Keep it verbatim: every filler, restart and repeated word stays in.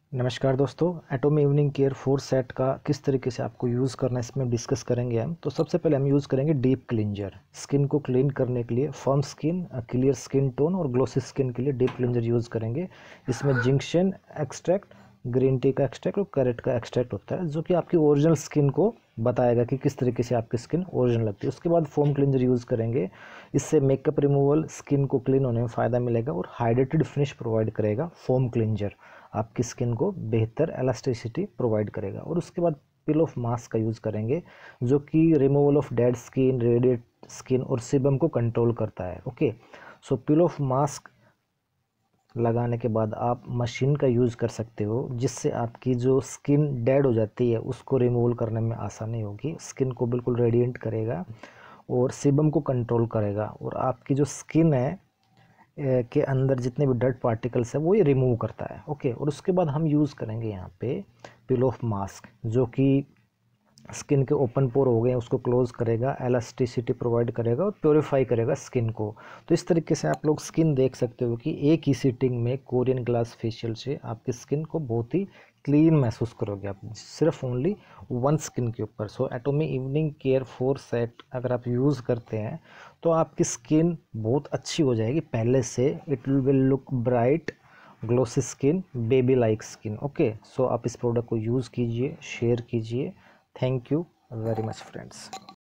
नमस्कार दोस्तों, Atomy evening care four set का किस तरीके से आपको यूज़ करना है इसमें डिस्कस करेंगे हम। तो सबसे पहले हम यूज़ करेंगे डीप क्लींजर। स्किन को क्लीन करने के लिए firm skin, clear skin tone और ग्लोसी स्किन के लिए डीप क्लींजर यूज़ करेंगे। इसमें जिंक्शन एक्सट्रैक्ट, ग्रीन टी का एक्सट्रैक्ट और कैरेट का एक्सट्रैक्ट होता है, जो कि आपकी ओरिजिनल स्किन को बताएगा कि किस तरीके से आपकी स्किन ओरिजिनल लगती है। उसके बाद फोम क्लींजर यूज़ करेंगे। इससे मेकअप रिमूवल, स्किन को क्लीन होने में फ़ायदा मिलेगा और हाइड्रेटेड फिनिश प्रोवाइड करेगा। फोम क्लींजर आपकी स्किन को बेहतर एलास्टिसिटी प्रोवाइड करेगा। और उसके बाद पिल ऑफ मास्क का यूज़ करेंगे, जो कि removal of dead skin, radiate skin और सीबम को कंट्रोल करता है। Okay, so peel off mask लगाने के बाद आप मशीन का यूज़ कर सकते हो, जिससे आपकी जो स्किन डेड हो जाती है उसको रिमूवल करने में आसानी होगी। स्किन को बिल्कुल रेडिएंट करेगा और सीबम को कंट्रोल करेगा और आपकी जो स्किन है के अंदर जितने भी डर्ट पार्टिकल्स है वो ये रिमूव करता है। ओके, और उसके बाद हम यूज़ करेंगे यहाँ पे पिल ऑफ मास्क, जो कि स्किन के ओपन पोर हो गए उसको क्लोज करेगा, एलास्टिसिटी प्रोवाइड करेगा और प्योरीफाई करेगा स्किन को। तो इस तरीके से आप लोग स्किन देख सकते हो कि एक ही सीटिंग में कोरियन ग्लास फेशियल से आपकी स्किन को बहुत ही क्लीन महसूस करोगे आप, सिर्फ ओनली वन स्किन के ऊपर। So Atomy evening care four set अगर आप यूज़ करते हैं तो आपकी स्किन बहुत अच्छी हो जाएगी पहले से। It will look bright, glossy skin, baby like skin. Okay, so आप इस प्रोडक्ट को यूज़ कीजिए, शेयर कीजिए। Thank you very much friends.